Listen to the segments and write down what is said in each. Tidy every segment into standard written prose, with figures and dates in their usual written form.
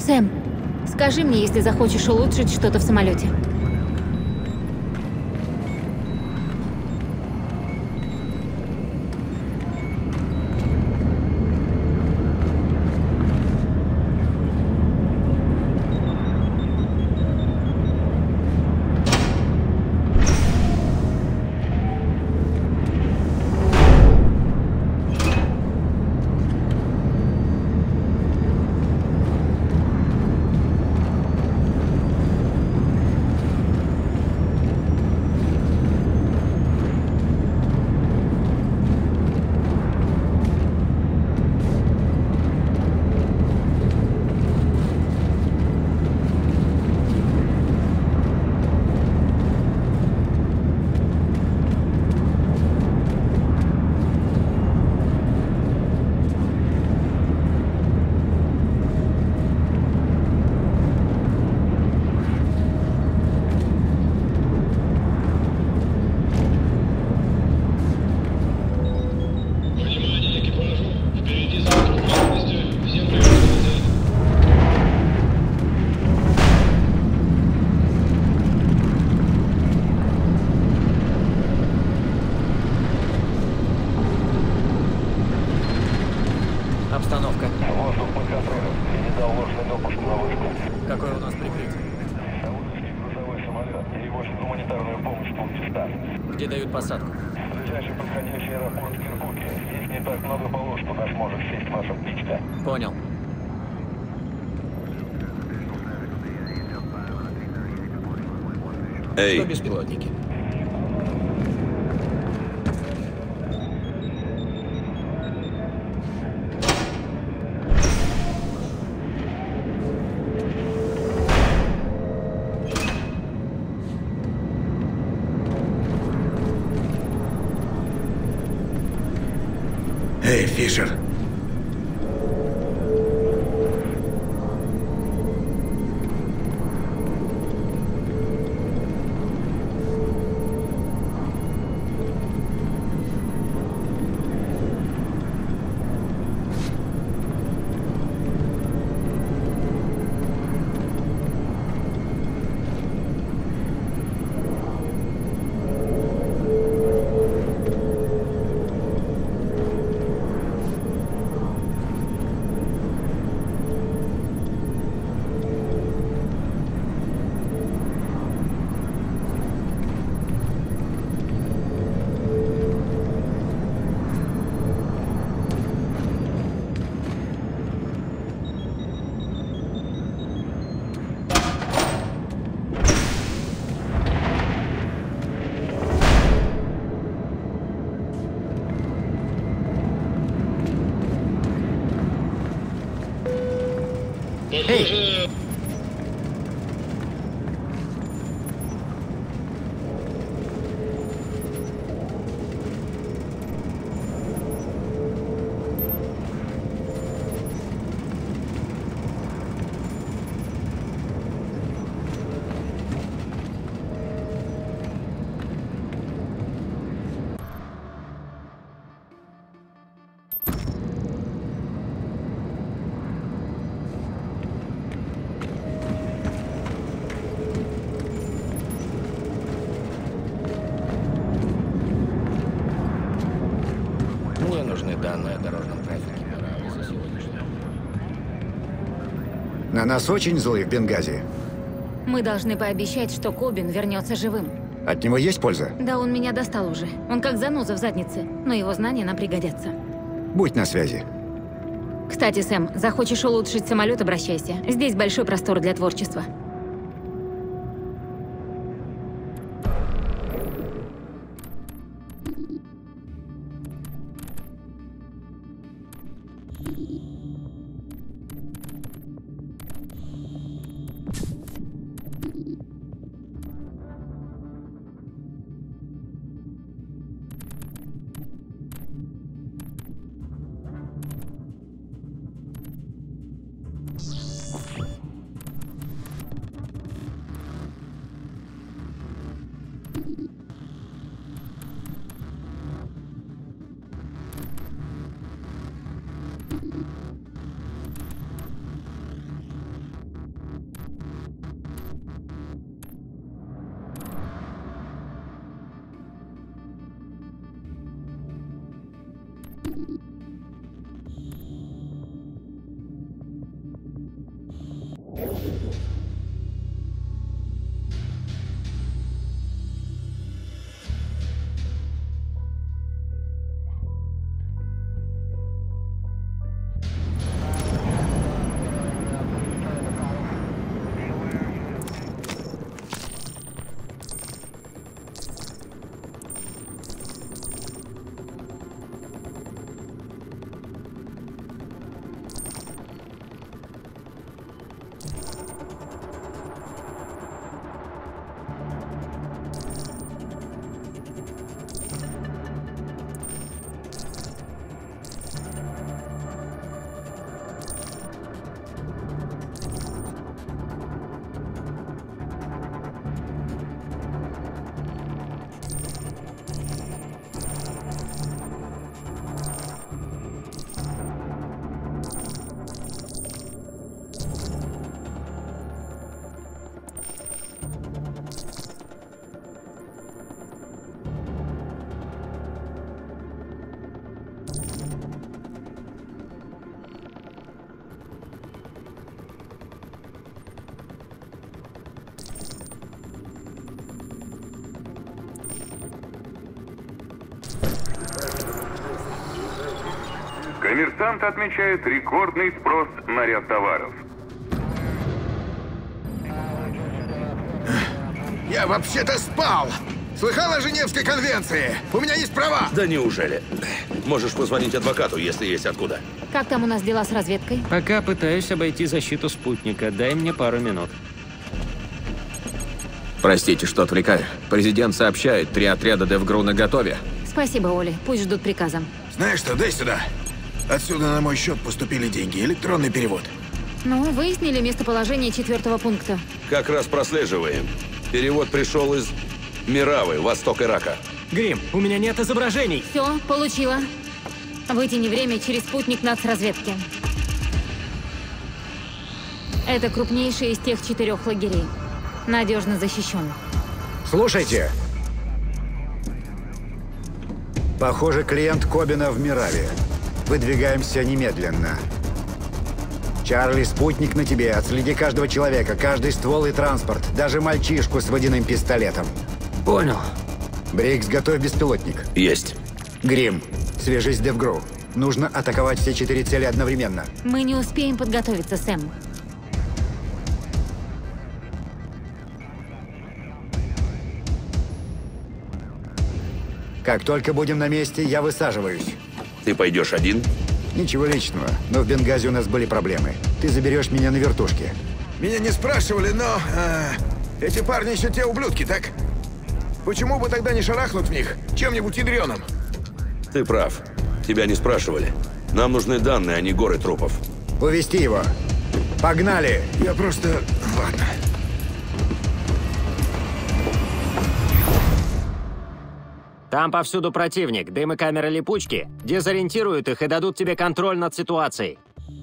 Сэм, скажи мне, если захочешь улучшить что-то в самолете. Обстановка. Воздух под контролем. Я не дал ложный допуск на вышку. Какое у нас прикрытие? Саудовский грузовой самолет перевозит гуманитарную помощь в Пакистан. Где дают посадку? Ближайший подходящий аэропорт в Киркуке. Здесь не так много полос, куда сможет сесть ваша птичка. Понял. Эй, Что беспилотники? эй, Фишер. Эй! Мне нужны данные о дорожном трафике Мирали за сегодняшний день. На нас очень злые в Бенгази. Мы должны пообещать, что Кобин вернется живым. От него есть польза? Да он меня достал уже. Он как заноза в заднице, но его знания нам пригодятся. Будь на связи. Кстати, Сэм, захочешь улучшить самолет, обращайся. Здесь большой простор для творчества. Коммерсант отмечает рекордный спрос на ряд товаров. Я вообще-то спал! Слыхал о Женевской конвенции? У меня есть права! Да неужели? Можешь позвонить адвокату, если есть откуда. Как там у нас дела с разведкой? Пока пытаюсь обойти защиту спутника. Дай мне пару минут. Простите, что отвлекаю. Президент сообщает, 3 отряда Девгру наготове. Спасибо, Оли. Пусть ждут приказа. Знаешь что, дай сюда. Отсюда на мой счет поступили деньги. Электронный перевод. Ну, выяснили местоположение 4-го пункта. Как раз прослеживаем. Перевод пришел из Миравы, восток Ирака. Грим, у меня нет изображений. Все, получила. Вытяни время через спутник нацразведки. Это крупнейший из тех 4 лагерей. Надежно защищен. Слушайте. Похоже, клиент Кобина в Мираве. Выдвигаемся немедленно. Чарли, спутник на тебе. Отследи каждого человека, каждый ствол и транспорт. Даже мальчишку с водяным пистолетом. Понял. Брикс, готовь беспилотник. Есть. Грим, свяжись с Девгру. Нужно атаковать все 4 цели одновременно. Мы не успеем подготовиться, Сэм. Как только будем на месте, я высаживаюсь. Ты пойдешь один? Ничего личного, но в Бенгази у нас были проблемы. Ты заберешь меня на вертушке. Меня не спрашивали, но... эти парни еще те ублюдки, так? Почему бы тогда не шарахнуть в них чем-нибудь ядреным? Ты прав. Тебя не спрашивали. Нам нужны данные, а не горы трупов. Увести его. Погнали! Я просто... Ладно. Там повсюду противник. Дым и камеры липучки. Дезориентируют их и дадут тебе контроль над ситуацией.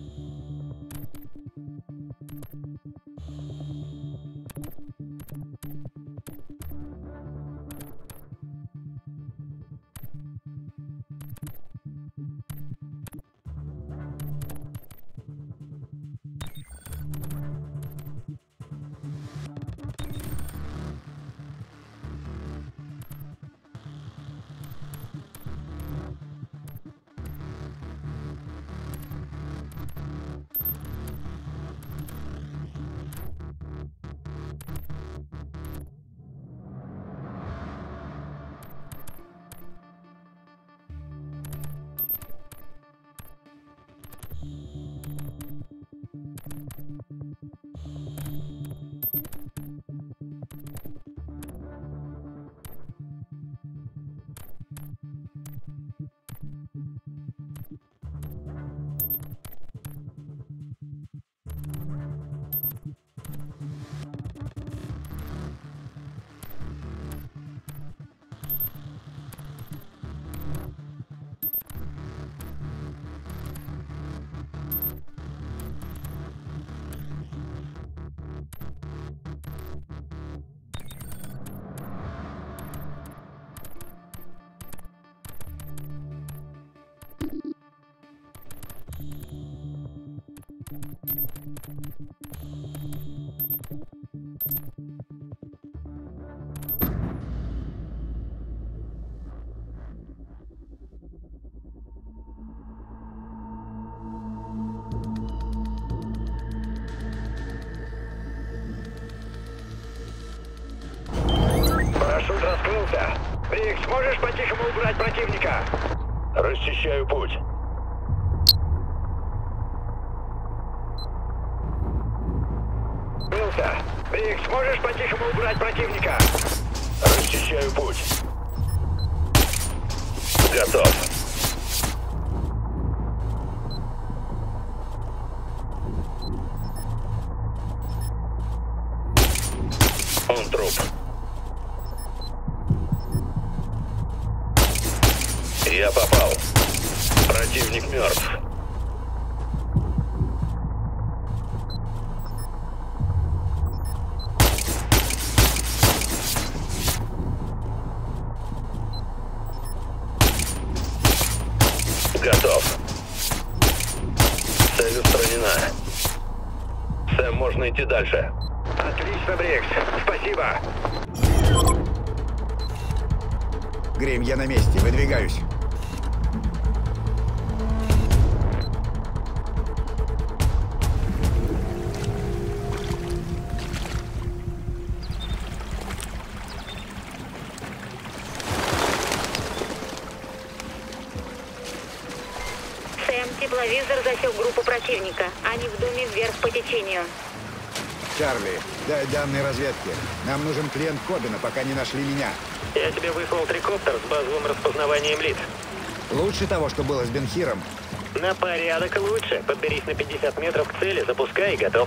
Парашют раскрылся. Брикс, можешь по-тихому убрать противника? Расчищаю путь. Раскрылся. Брикс, можешь по-тихому убрать противника? Расчищаю путь. Готов. Он труп. Я попал. Противник мертв. Готов. Цель устранена. Сэм, можно идти дальше. Отлично, Брикс. Спасибо. Грим, я на месте, выдвигаюсь. Тепловизор засек группу противника. Они в доме вверх по течению. Чарли, дай данные разведки. Нам нужен клиент Кобина, пока не нашли меня. Я тебе выслал трикоптер с базовым распознаванием лиц. Лучше того, что было с Бен-Хиром. На порядок лучше. Подберись на 50 метров к цели, запускай и готов.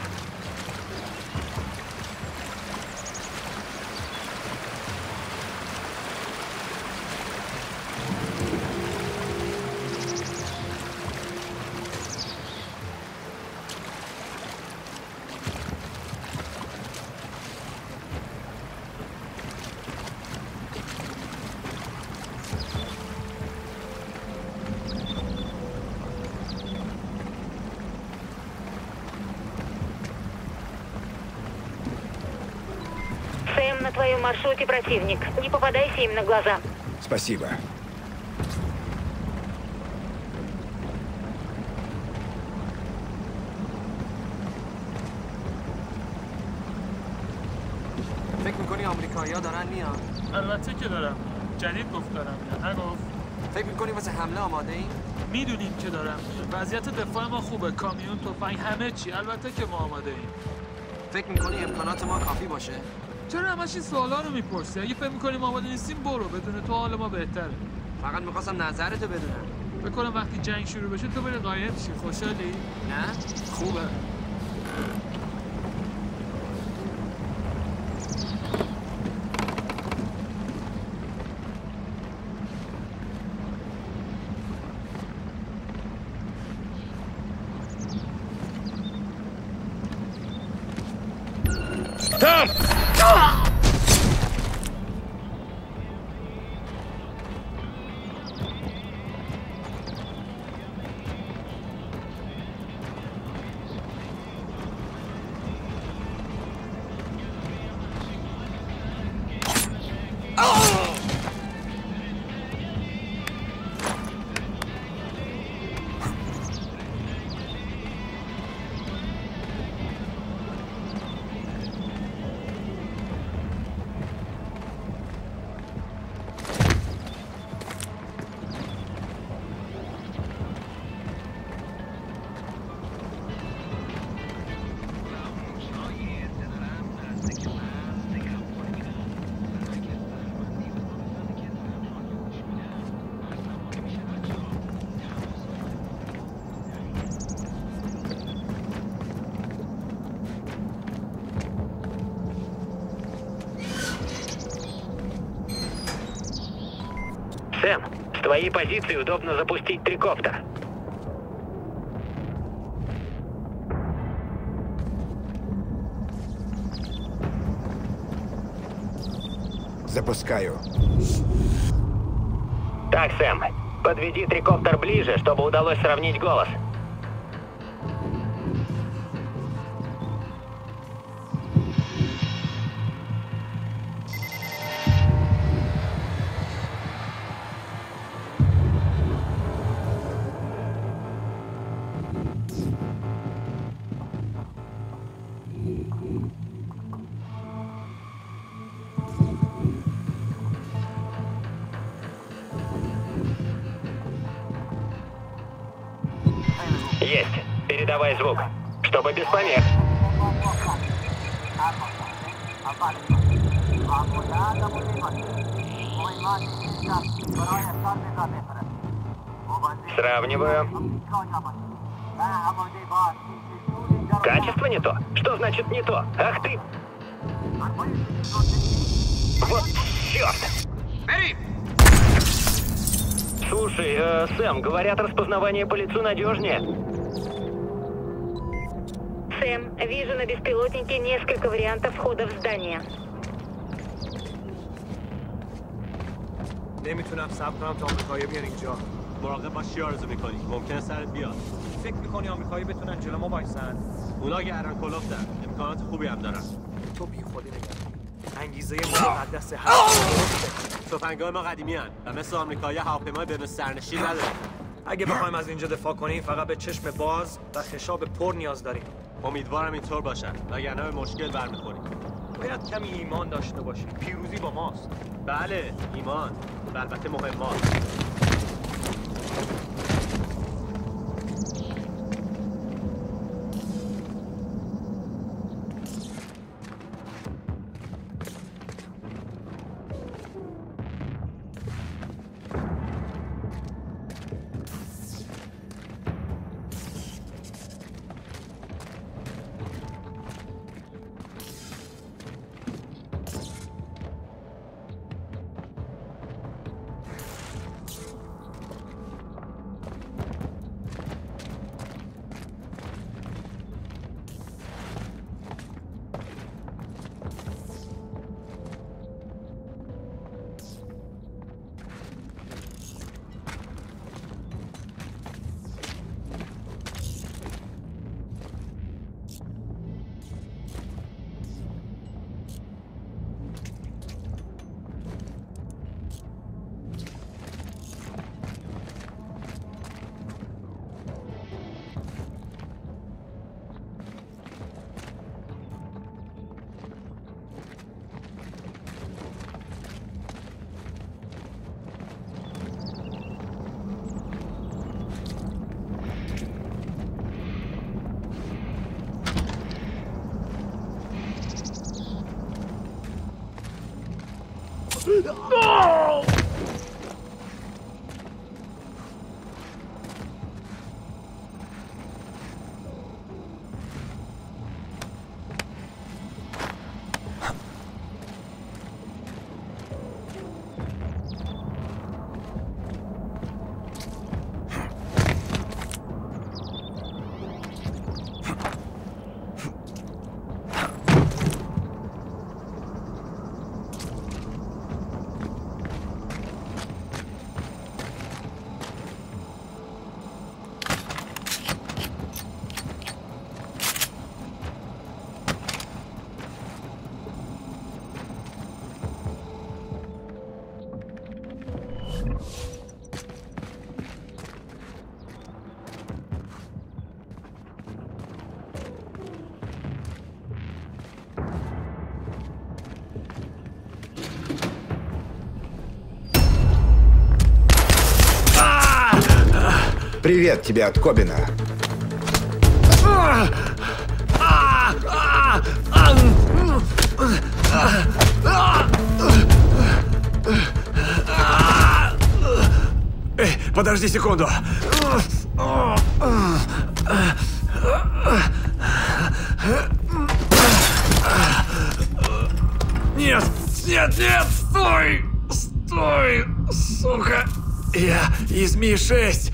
Сэм, на твоем маршруте противник. Не попадайся им на глаза. Спасибо. فکر میکنی آمریکایی‌ها دارن میان؟ البته که دارم. جدید گفت دارم میان. نگفت. فکر میکنی واسه حمله آماده ایم؟ میدونیم که دارم میان. وضعیت دفاع ما خوبه. کامیون، تفنگ، همه چی. البته که ما آماده ایم. فکر میکنی امکانات ما کافی باشه؟ چرا همش این سوالا رو میپرسی؟ اگه فکر میکنیم آماده نیستیم برو. بدون تو حال ما بهتره. فقط میخواستم نظرتو بدونم. فکر کنم وقتی جنگ شروع بشه تو بری قایم شی. خوشحالی؟ نه؟ خوبه. Там! Сэм, с твоей позиции удобно запустить трикоптер. Запускаю. Так, Сэм, подведи трикоптер ближе, чтобы удалось сравнить голос. Есть. Передавай звук. Чтобы без помех. Сравниваю. Качество не то? Что значит не то? Ах ты! Вот черт! Слушай, Сэм, говорят, распознавание по лицу надежнее. Сэм, вижу на беспилотнике несколько вариантов входа в здание. نمیتونم صبر کنم تا آمریکایی بیان اینجا. مراقب باش چی آرزو میکنی؟ ممکنه سرت بیاد. فکر میکنی آمریکایی بتونن جلو ما وایسن؟ اونا گردن کلفتن. امکانات خوبی هم دارن. تو بی خودی نگرد. انگیزه ما مقدس هر تفنگای ما قدیمی هن و مثل آمریکایی هواپیمای بدون سرنشین ندارن. اگه بخوایم از اینجا دفاع کنیم فقط به چشم باز و خشاب پر نیاز داریم. امیدوارم اینطور باشن وگرنه به مشکل برمیخوریم. باید کمی ایمان داشته باشیم. پیروزی با ماست. بله، ایمان. و البته مهمات. Привет тебе от Кобина. Подожди секунду. Нет, нет, нет, стой! Стой, сука! Я из Ми-6.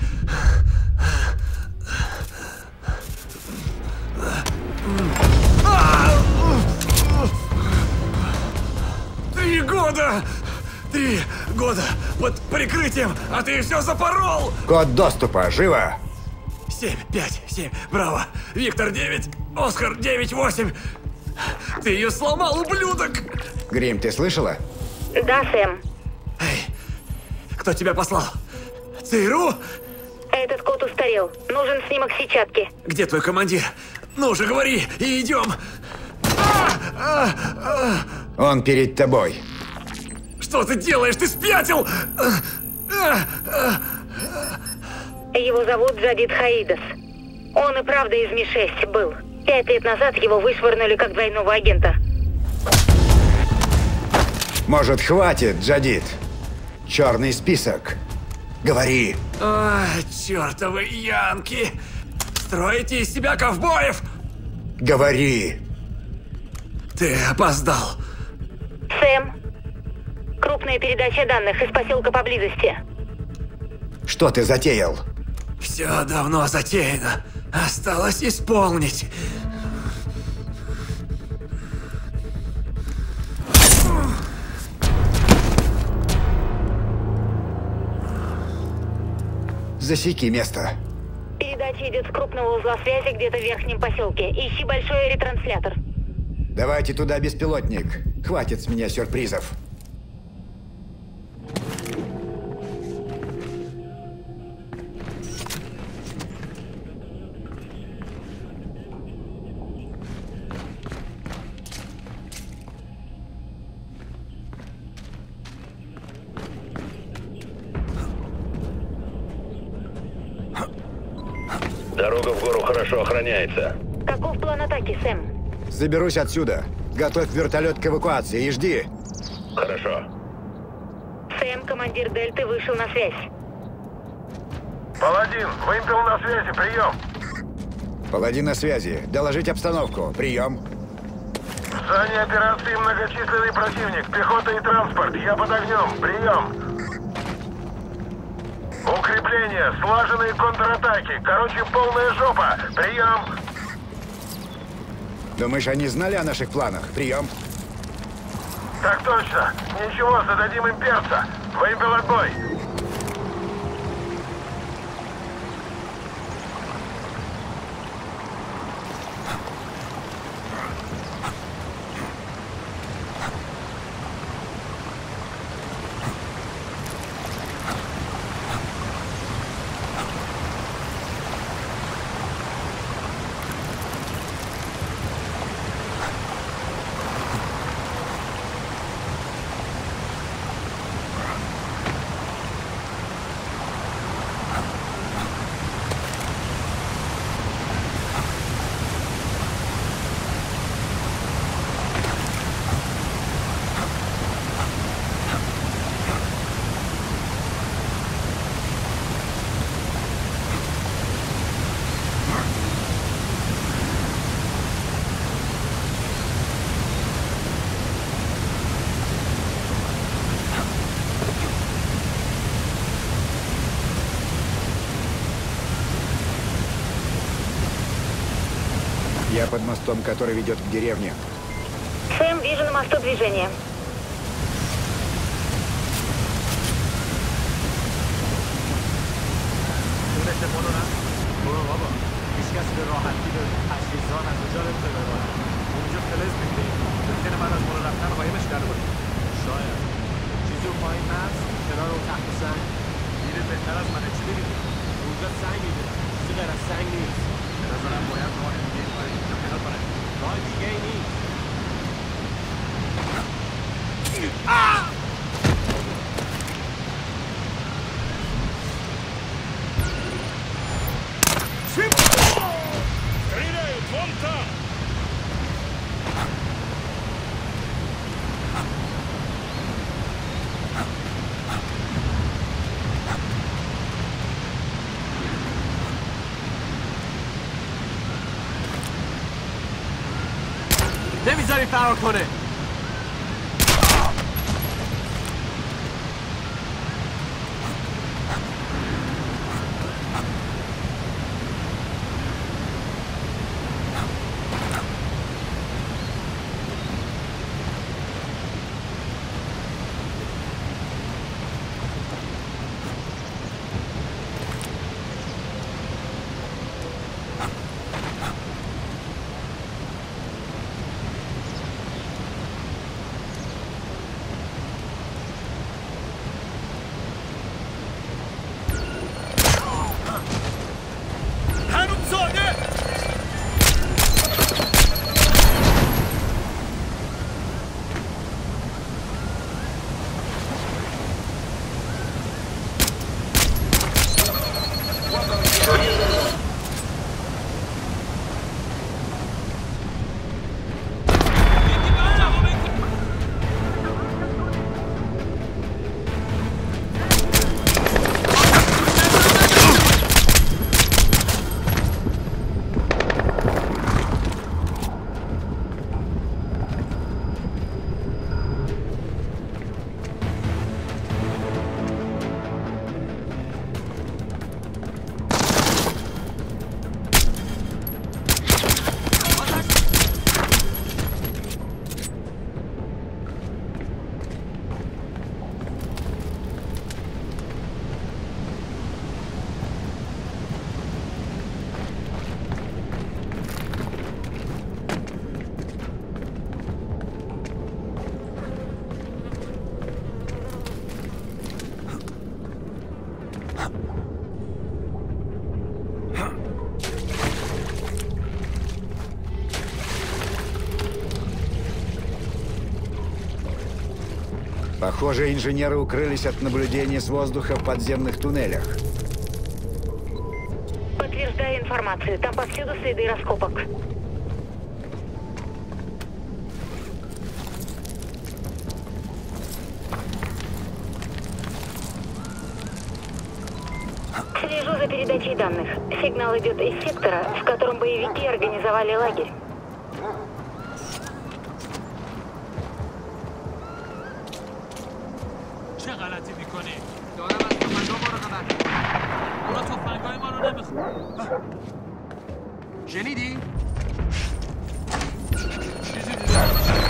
3 года! 3 года под прикрытием, а ты все запорол! Код доступа, живо! 7, 5, 7, браво! Виктор 9, Оскар 9-8. Ты ее сломал, ублюдок! Грим, ты слышала? Да, Сэм. Эй, кто тебя послал? ЦРУ? Этот код устарел. Нужен снимок сетчатки. Где твой командир? Ну же, говори, и идем! Он перед тобой. Что ты делаешь? Ты спятил! Его зовут Джадид Хаидас. Он и правда из Ми-6 был. 5 лет назад его вышвырнули как двойного агента. Может, хватит, Джадид? Черный список. Говори. Чертовы янки! Строите из себя ковбоев! Говори. Ты опоздал. Сэм. Крупная передача данных из поселка поблизости. Что ты затеял? Все давно затеяно. Осталось исполнить. Засеки место. Передача идет с крупного узла связи где-то в верхнем поселке. Ищи большой ретранслятор. Давайте туда беспилотник. Хватит с меня сюрпризов. Дорога в гору хорошо охраняется. Каков план атаки, Сэм? Заберусь отсюда. Готовь вертолет к эвакуации и жди. Хорошо. Сэм, командир Дельты, вышел на связь. Паладин, вымпел на связи, прием. Паладин на связи. Доложить обстановку. Прием. В зоне операции многочисленный противник, пехота и транспорт. Я под огнем, прием. Укрепления, слаженные контратаки. Короче, полная жопа. Прием. Думаешь, они знали о наших планах? Прием. Так точно. Ничего, зададим им перца. Вымпел отбой. Я под мостом, который ведет к деревне. Сэм, вижу на мосту движение. شاید چیزی اون پایین هست کنار اون تخت سنگ میره بهتر از منه. چی بگیدی؟ اونجا سنگ میبینم، چیزی غیر از سنگ نیست. به نظرم باید راه دیگه ای کاری اینجا پیدا کنه. راه دیگه ای نیست. نمیذاری فرار کنه. Похоже, инженеры укрылись от наблюдения с воздуха в подземных туннелях. Подтверждаю информацию. Там повсюду следы раскопок. Слежу за передачей данных. Сигнал идет из сектора, в котором боевики организовали лагерь. چه غلطی میکنی؟ دارم از تفنگا مراقبت. اونا تفنگای ما رو نمیخواد. شنیدی؟ چیزی دیدم.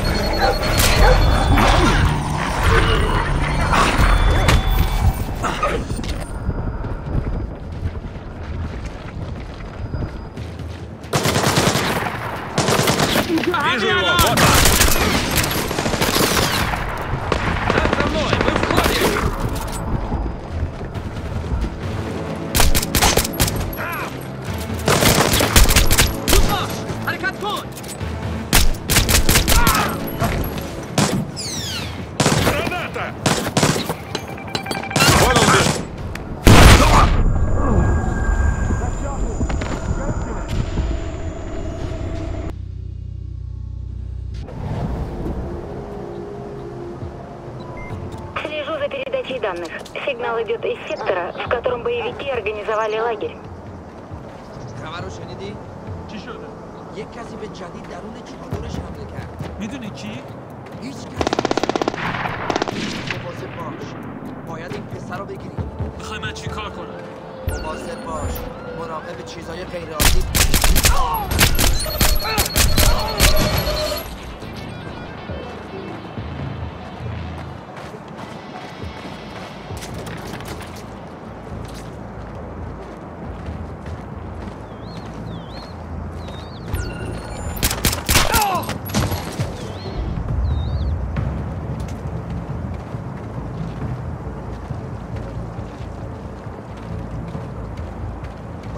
Вижу его! Вот он! За мной! Мы входим! Тупаш! Харекат кун! Граната! Вон он бежит! Слежу за передачей данных. Сигнал идет из сектора, в котором боевики организовали лагерь. خبر رو شنیدی؟ چی شده؟ یک کسی به جدید درون چادرش حمله کرد. میدونی کی؟ هیچ کسی مواظب باش. باید این پسر رو بگیری. میخوای من چی کار کنم؟ مواظب باش. مراقب چیزای غیرعادی.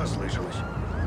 послышалось.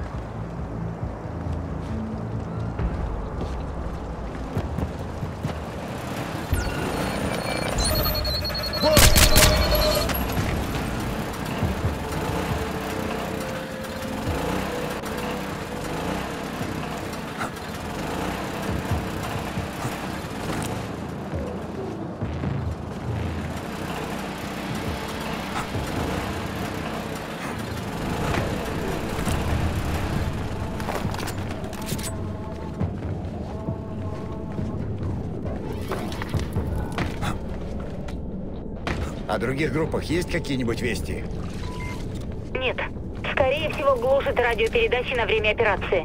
О других группах есть какие-нибудь вести? Нет. Скорее всего, глушат радиопередачи на время операции.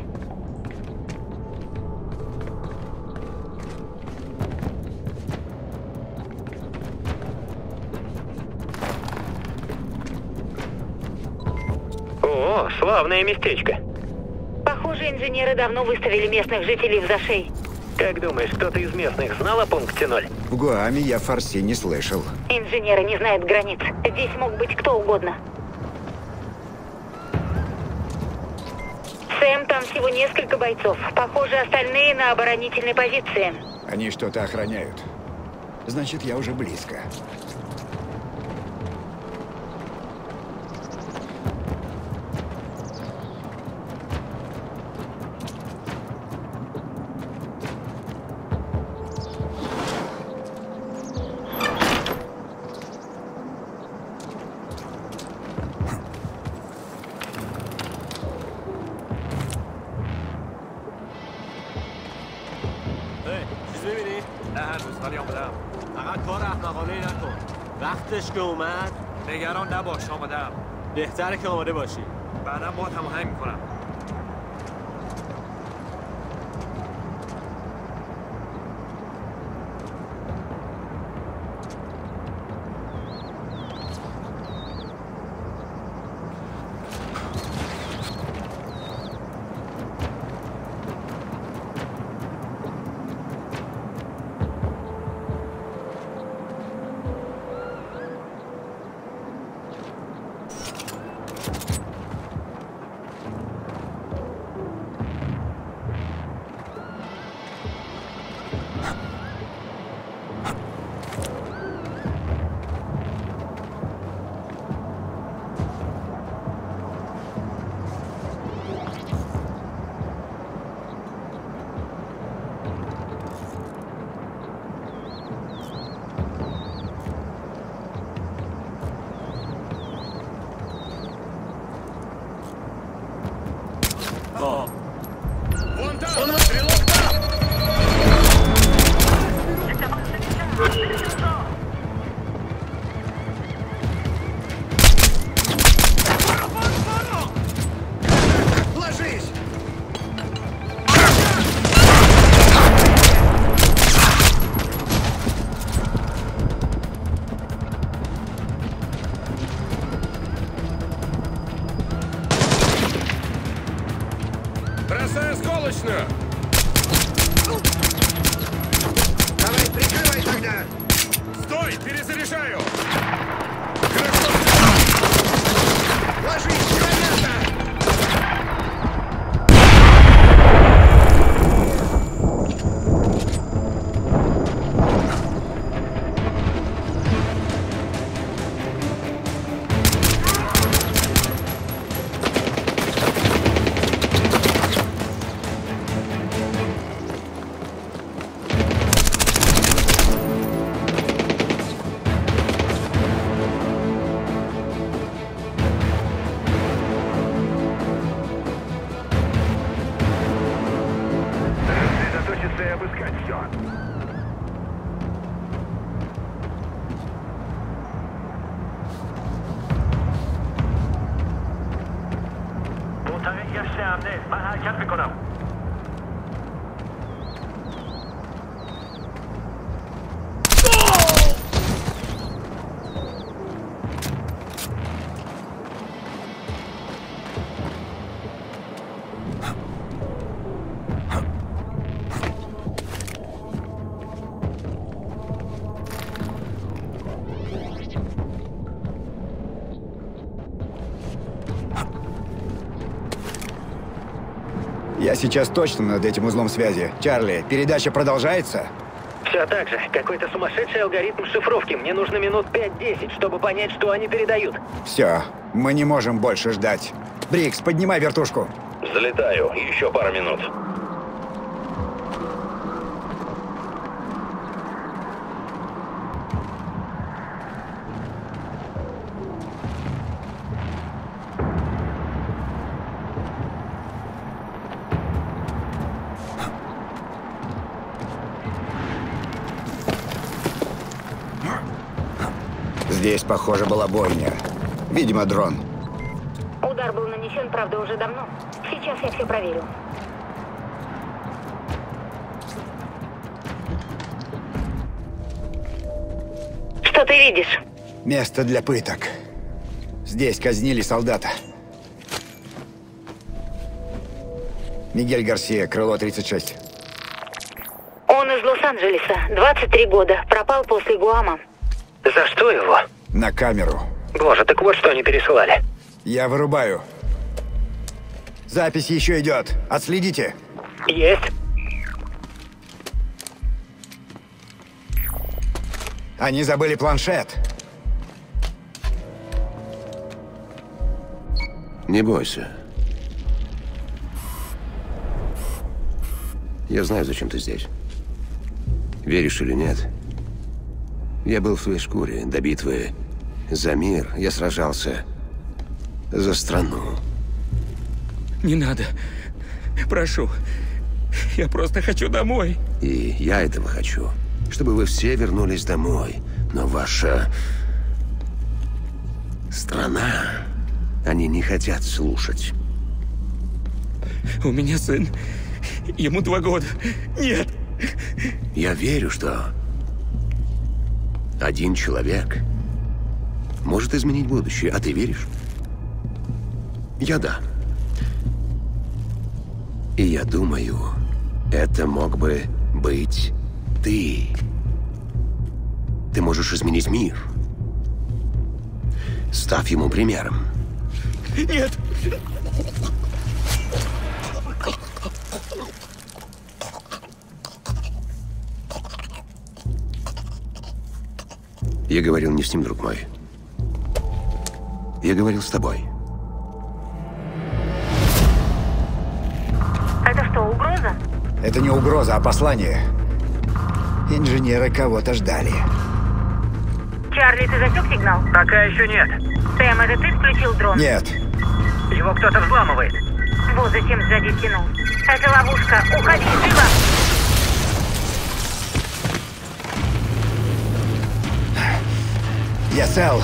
О, славное местечко. Похоже, инженеры давно выставили местных жителей в зашей. Как думаешь, кто-то из местных знал о пункте 0? В Гуаме я фарси не слышал. Инженеры не знают границ. Здесь мог быть кто угодно. Сэм, там всего несколько бойцов. Похоже, остальные на оборонительной позиции. Они что-то охраняют. Значит, я уже близко. وقتش که اومد نگران نباش آمادم. بهتره که آماده باشی. بعدم باهات هماهنگ میکنم. Вон там! Стрелок там! Ложись! Бросай осколочную! Давай, прикрывай тогда! Стой! Перезаряжаю! Ложись, граната! Сосредоточиться и обыскать все. منطقه گشت امنه. من حرکت میکنم. Я сейчас точно над этим узлом связи. Чарли, передача продолжается? Все так же. Какой-то сумасшедший алгоритм шифровки. Мне нужно минут 5-10, чтобы понять, что они передают. Все, мы не можем больше ждать. Брикс, поднимай вертушку. Залетаю. Еще пара минут. Здесь, похоже, была бойня. Видимо, дрон. Удар был нанесен, правда, уже давно. Сейчас я все проверю. Что ты видишь? Место для пыток. Здесь казнили солдата. Мигель Гарсия, крыло 36. Он из Лос-Анджелеса, 23 года, пропал после Гуама. За что его? На камеру. Боже, так вот что они пересылали. Я вырубаю. Запись еще идет. Отследите. Есть. Они забыли планшет. Не бойся. Я знаю, зачем ты здесь. Веришь или нет? Я был в твоей шкуре. До битвы за мир я сражался за страну. Не надо. Прошу. Я просто хочу домой. И я этого хочу. Чтобы вы все вернулись домой. Но ваша страна, они не хотят слушать. У меня сын. Ему 2 года. Нет. Я верю, что один человек может изменить будущее. А ты веришь? Я да. И я думаю, это мог бы быть ты. Ты можешь изменить мир. Став ему примером. Нет. Я говорил не с ним, друг мой. Я говорил с тобой. Это что, угроза? Это не угроза, а послание. Инженеры кого-то ждали. Чарли, ты засек сигнал? Пока еще нет. Сэм, это ты включил дрон? Нет. Его кто-то взламывает. Вот зачем сзади тянул. Это ловушка. Уходи, живо! Я цел.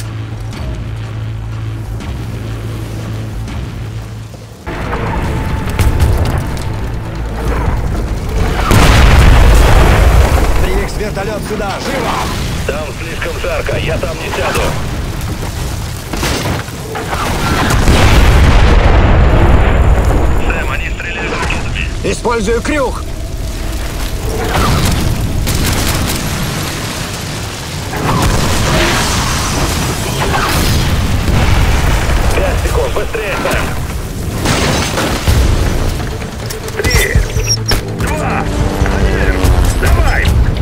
Брикс, вертолет сюда, живо! Там слишком жарко, я там не сяду. Сэм, они стреляют ракетами. Использую крюк! Быстрее, Сэм! 3, 2, 1, давай!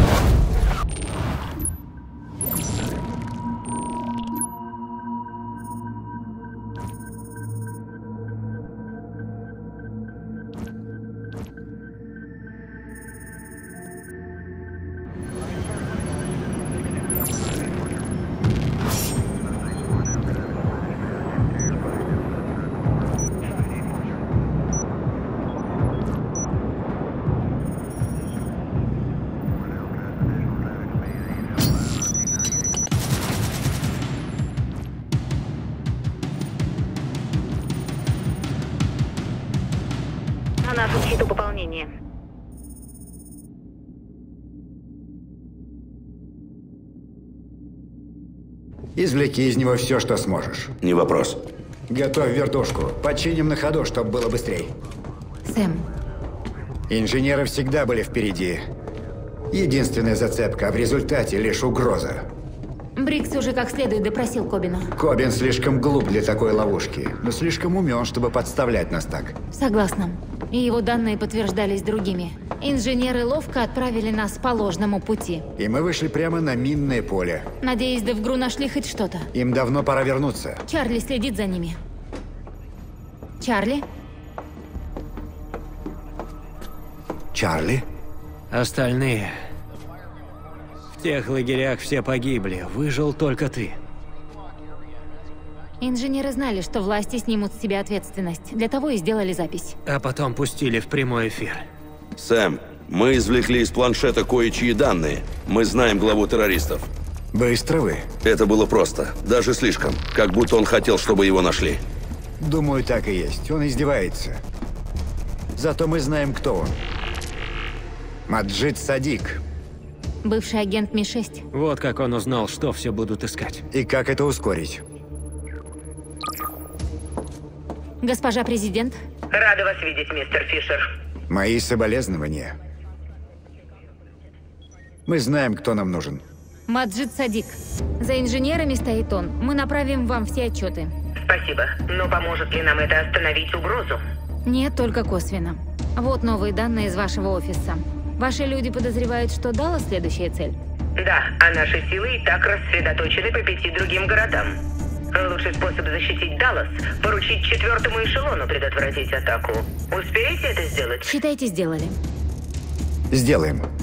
На нашу щиту пополнение. Извлеки из него все, что сможешь. Не вопрос. Готовь вертушку. Починим на ходу, чтобы было быстрее. Сэм. Инженеры всегда были впереди. Единственная зацепка, а в результате лишь угроза. Брикс уже как следует допросил Кобина. Кобин слишком глуп для такой ловушки, но слишком умен, чтобы подставлять нас так. Согласна. И его данные подтверждались другими. Инженеры ловко отправили нас по ложному пути. И мы вышли прямо на минное поле. Надеюсь, Девгру нашли хоть что-то. Им давно пора вернуться. Чарли следит за ними. Чарли? Чарли? Остальные... В тех лагерях все погибли. Выжил только ты. Инженеры знали, что власти снимут с себя ответственность. Для того и сделали запись. А потом пустили в прямой эфир. Сэм, мы извлекли из планшета кое-чьи данные. Мы знаем главу террористов. Быстро вы. Это было просто. Даже слишком. Как будто он хотел, чтобы его нашли. Думаю, так и есть. Он издевается. Зато мы знаем, кто он. Маджид Садик. Бывший агент Ми-6. Вот как он узнал, что все будут искать. И как это ускорить? Госпожа президент. Рада вас видеть, мистер Фишер. Мои соболезнования. Мы знаем, кто нам нужен. Маджид Садик. За инженерами стоит он. Мы направим вам все отчеты. Спасибо. Но поможет ли нам это остановить угрозу? Нет, только косвенно. Вот новые данные из вашего офиса. Ваши люди подозревают, что Даллас следующая цель? Да, а наши силы и так рассредоточены по 5 другим городам. Лучший способ защитить Даллас – поручить 4-му эшелону предотвратить атаку. Успеете это сделать? Считайте, сделали. Сделаем.